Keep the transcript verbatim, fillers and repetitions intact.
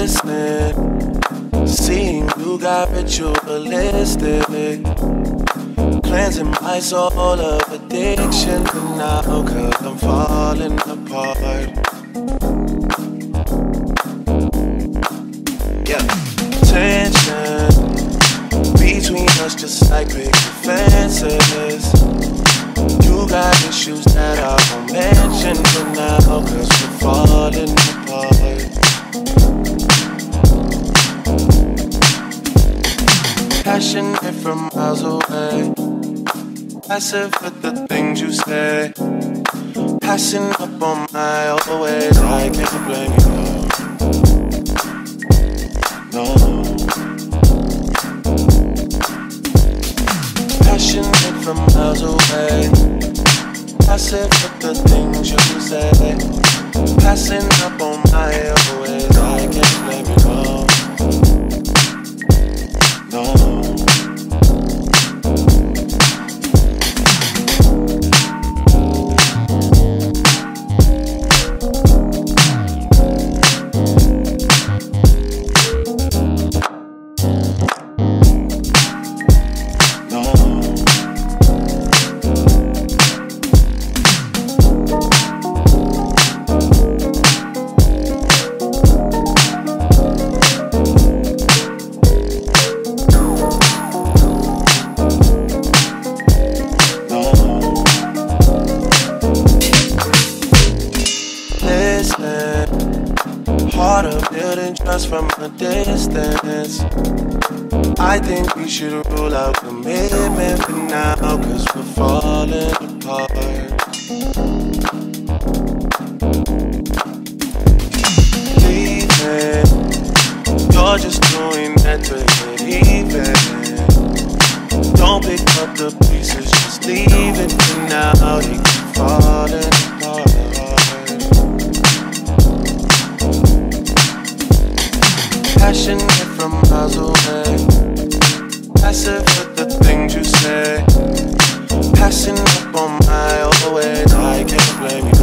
listening, seeing you got ritualistic, cleansing my soul of addiction for now, cause I'm falling apart. Yeah, tension between us just like big fences. You got issues that I won't mention for now, cause we're falling apart. Passionate from miles away, passive with the things you say, passing up on my old ways. I can't blame you, no, no. Passionate from miles away, passive with the things you say, passing up on my old ways. I can't blame you, no. No. Part of building trust from a distance. I think we should rule out commitment for now, cause we're falling apart. Leaving, you're just doing that to get even. Don't pick up the pieces, just leave it for now. They keep falling apart. Passionate from miles away, passive with the things you say, passing up on my old ways. I can't blame you.